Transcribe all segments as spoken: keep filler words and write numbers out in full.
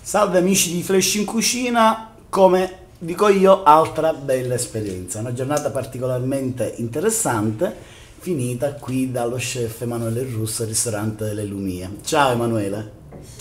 Salve amici di Flash in Cucina, come dico io, altra bella esperienza, una giornata particolarmente interessante, finita qui dallo chef Emanuele Russo al ristorante delle Lumie. Ciao Emanuele.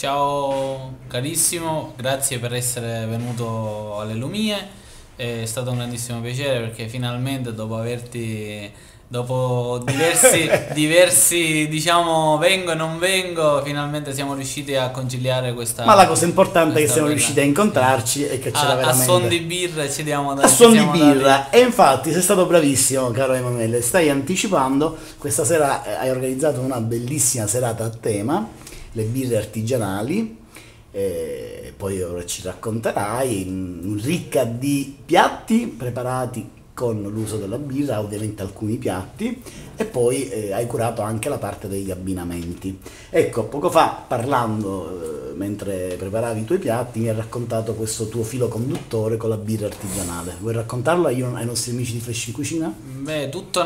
Ciao carissimo, grazie per essere venuto alle Lumie, è stato un grandissimo piacere perché finalmente dopo averti, dopo diversi, diversi diciamo vengo e non vengo, finalmente siamo riusciti a conciliare questa. Ma la cosa importante è che siamo bella, riusciti a incontrarci, sì, e che c'era a, veramente... a suon di birra ci diamo da A suon di siamo birra, dati- e infatti sei stato bravissimo caro Emanuele, stai anticipando, questa sera eh, hai organizzato una bellissima serata a tema, le birre artigianali, eh, poi ora ci racconterai, mm, ricca di piatti preparati con l'uso della birra, ovviamente alcuni piatti, e poi eh, hai curato anche la parte degli abbinamenti. Ecco, poco fa parlando, eh, mentre preparavi i tuoi piatti, mi hai raccontato questo tuo filo conduttore con la birra artigianale. Vuoi raccontarlo ai, ai nostri amici di Flash in Cucina? Beh, tutto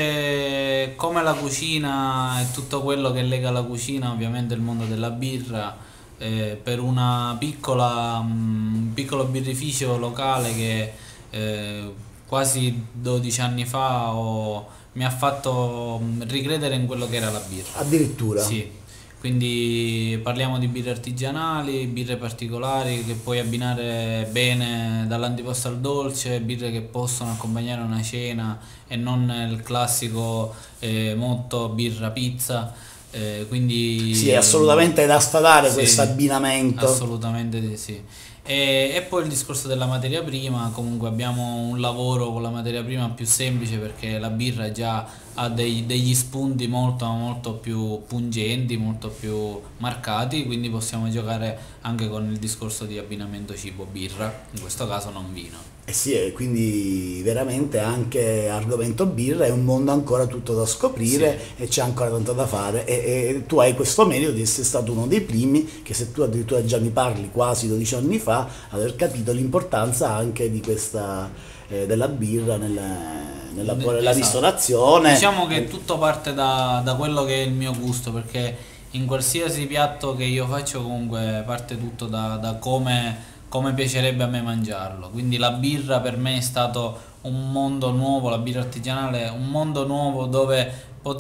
nasce come la cucina e tutto quello che lega la cucina, ovviamente il mondo della birra, eh, per una piccola, un piccolo birrificio locale che eh, quasi dodici anni fa ho- mi ha fatto mm, ricredere in quello che era la birra. Addirittura. Sì, quindi parliamo di birre artigianali, birre particolari che puoi abbinare bene dall'antipasto al dolce, birre che possono accompagnare una cena e non il classico eh, motto birra pizza. Eh, quindi Sì, è assolutamente da sfatare sì, questo abbinamento. assolutamente di sì. E, e poi il discorso della materia prima, comunque abbiamo un lavoro con la materia prima più semplice perché la birra già ha dei- degli spunti molto, molto più pungenti, molto più marcati, quindi possiamo giocare anche con il discorso di abbinamento cibo-birra, in questo caso non vino. Eh sì, e quindi veramente anche argomento birra è un mondo ancora tutto da scoprire, Sì. e c'è ancora tanto da fare, e, e tu hai questo merito di essere stato uno dei primi, che se tu addirittura già mi parli quasi dodici anni fa, aver capito l'importanza anche di questa eh, della birra nel, nella, nella Esatto. ristorazione. Diciamo che tutto parte da, da quello che è il mio gusto, perché in qualsiasi piatto che io faccio comunque parte tutto da, da come, come piacerebbe a me mangiarlo. Quindi la birra per me è stato un mondo nuovo, la birra artigianale è un mondo nuovo dove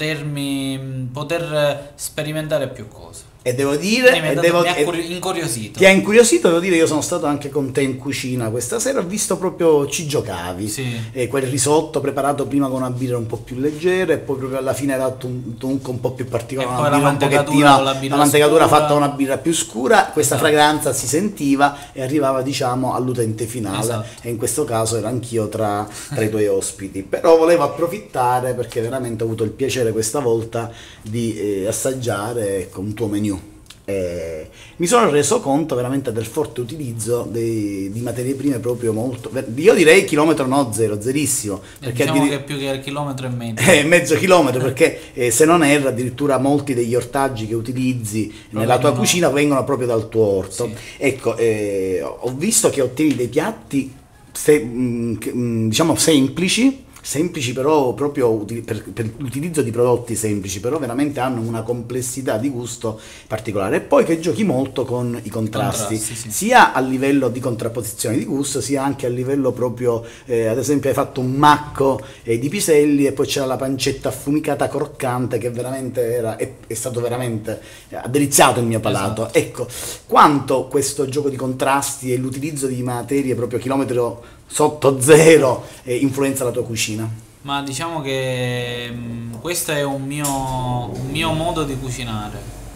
potermi, poter sperimentare più cose. E devo Quindi dire, mi, è e dato- devo, mi ha e- curi- incuriosito. ti ha incuriosito, devo dire, io sono stato anche con te in cucina questa sera, ho visto proprio ci giocavi, Sì. e quel risotto preparato prima con una birra un po' più leggera e poi proprio alla fine ha dato un tonco un po' più particolare, E una poi la birra un mantecatura pochettino, con la birra mantecatura scura. fatta una birra più scura, questa Esatto. fragranza si sentiva e arrivava diciamo all'utente finale, Esatto. e in questo caso ero anch'io tra, tra i tuoi ospiti, però volevo approfittare perché veramente ho avuto il piacere questa volta di eh, assaggiare, ecco, un tuo menù. Eh, mi sono reso conto veramente del forte utilizzo dei- di materie prime proprio molto, io direi chilometro no zero, zerissimo, perché Diciamo addiri- che più che il chilometro e mezzo. è mezzo chilometro, perché eh, se non erro addirittura molti degli ortaggi che utilizzi nella tua Provengono- cucina vengono proprio dal tuo orto. Sì. Ecco, eh, ho visto che ottieni dei piatti se- mh, che, mh, diciamo semplici, semplici però proprio uti- per, per l'utilizzo di prodotti semplici, però veramente hanno una complessità di gusto particolare, e poi che giochi molto con i contrasti, Contrasti, sì. sia a livello di contrapposizione di gusto, sia anche a livello proprio, eh, ad esempio hai fatto un macco eh, di piselli e poi c'era la pancetta affumicata croccante che veramente era, è, è stato veramente, eh, ha deliziato il mio palato. Esatto. Ecco, quanto questo gioco di contrasti e l'utilizzo di materie proprio chilometro sotto zero eh, influenza la tua cucina? Ma diciamo che mh, questo è un mio, un mio modo di cucinare.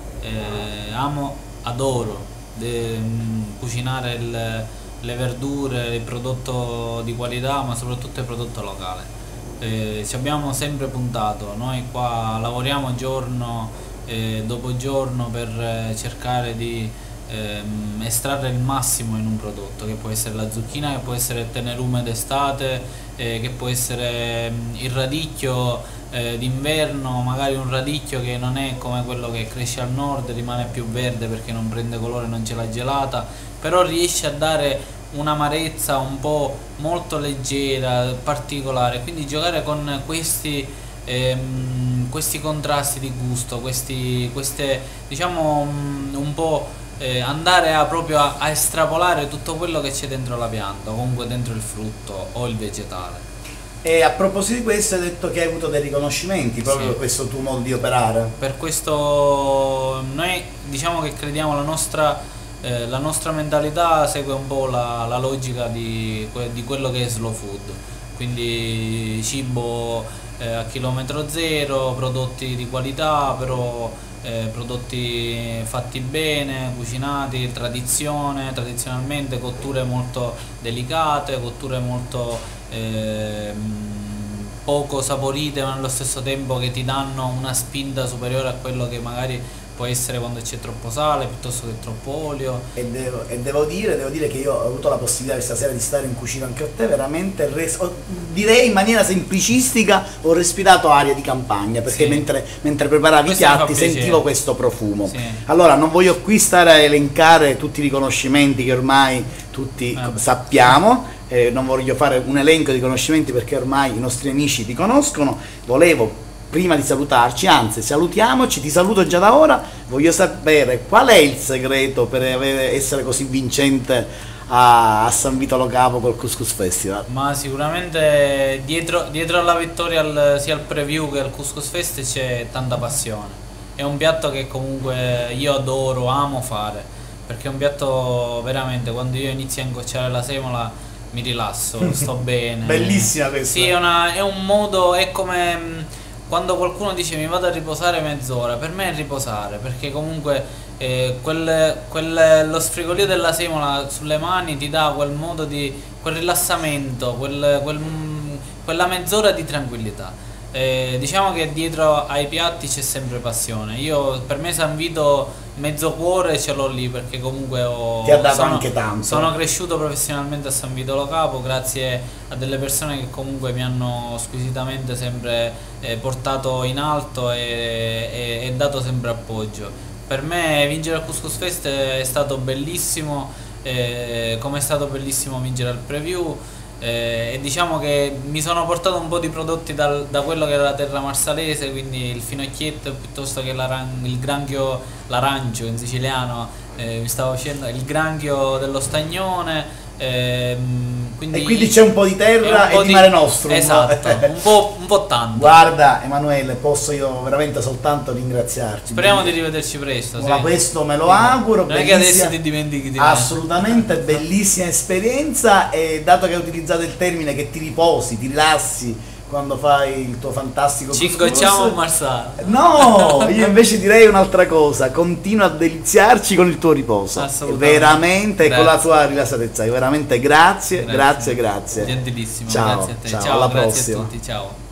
Eh, amo, adoro de- mh, cucinare il- le verdure, il prodotto di qualità, ma soprattutto il prodotto locale. Eh, ci abbiamo sempre puntato, noi qua lavoriamo giorno eh, dopo giorno per eh, cercare di ehm, estrarre il massimo in un prodotto, che può essere la zucchina, che può essere il tenerume d'estate, eh, che può essere mm, il radicchio eh, d'inverno, magari un radicchio che non è come quello che cresce al nord, rimane più verde perché non prende colore, non c'è la gelata, però riesce a dare un'amarezza un po' molto leggera, particolare, quindi giocare con questi ehm, questi contrasti di gusto, questi, queste diciamo mm, un po' eh, andare a proprio a, a estrapolare tutto quello che c'è dentro la pianta, o comunque dentro il frutto o il vegetale. E a proposito di questo hai detto che hai avuto dei riconoscimenti proprio Sì. per questo tuo modo di operare. Per questo noi diciamo che crediamo la nostra, eh, la nostra mentalità segue un po' la, la logica di, di quello che è slow food, quindi cibo eh, a chilometro zero, prodotti di qualità, però eh, prodotti fatti bene, cucinati, tradizione, tradizionalmente cotture molto delicate, cotture molto ehm, poco saporite, ma nello stesso tempo che ti danno una spinta superiore a quello che magari può essere quando c'è troppo sale piuttosto che troppo olio. E devo, e devo dire, devo dire che io ho avuto la possibilità questa sera di stare in cucina anche a te, veramente res- ho- direi in maniera semplicistica ho respirato aria di campagna, perché Sì. mentre, mentre preparavi i Questo mi fa piatti piacere. sentivo questo profumo. Sì. Allora non voglio qui stare a elencare tutti i riconoscimenti che ormai tutti Eh. sappiamo, eh, non voglio fare un elenco di riconoscimenti perché ormai i nostri amici ti conoscono. Volevo, prima di salutarci, anzi salutiamoci, ti saluto già da ora, voglio sapere qual è il segreto per avere, essere così vincente a, a San Vito Lo Capo col Couscous Festival. Ma sicuramente dietro, dietro alla vittoria al- sia al preview che al Couscous Fest c'è tanta passione. È un piatto che comunque io adoro, amo fare, perché è un piatto veramente, quando io inizio a ingocciare la semola mi rilasso, sto bene. Bellissima questa. Sì, è, una- è un modo, è come mh, quando qualcuno dice mi vado a riposare mezz'ora, per me è riposare, perché comunque eh, quel, quel- lo sfrigolio della semola sulle mani ti dà quel modo di, quel rilassamento, quel, quel, mh, quella mezz'ora di tranquillità. Eh, diciamo che dietro ai piatti c'è sempre passione. Io, per me San Vito mezzo cuore ce l'ho lì, perché comunque ho, Ti ha dato sono, anche tanto. sono cresciuto professionalmente a San Vito Lo Capo grazie a delle persone che comunque mi hanno squisitamente sempre eh, portato in alto e, e- e dato sempre appoggio. Per me vincere al Couscous Fest è stato bellissimo, eh, come è stato bellissimo vincere al preview. Eh, e diciamo che mi sono portato un po' di prodotti dal- da quello che era la terra marsalese, quindi il finocchietto piuttosto che l'aran- il granchio, l'arancio in siciliano, eh, mi stavo facendo il granchio dello Stagnone, ehm, quindi E quindi c'è un po' di terra è un po' e di Mare Nostrum. Esatto, un po', un po' tanto. Guarda Emanuele, posso io veramente soltanto ringraziarti. Speriamo di rivederci presto. Ma sì. questo me lo auguro. Non è che bellissima- adesso ti dimentichi di me. Assolutamente bellissima esperienza, e dato che hai utilizzato il termine che ti riposi, ti rilassi quando fai il tuo fantastico Ci couscous. ingocciamo un marsala. No, io invece direi un'altra cosa, continua a deliziarci con il tuo riposo. Assolutamente. Veramente, con la Grazie. tua rilassatezza, veramente grazie, grazie, grazie. Gentilissimo, Ciao, grazie a te. ciao, Ciao, alla grazie prossima. a tutti, ciao.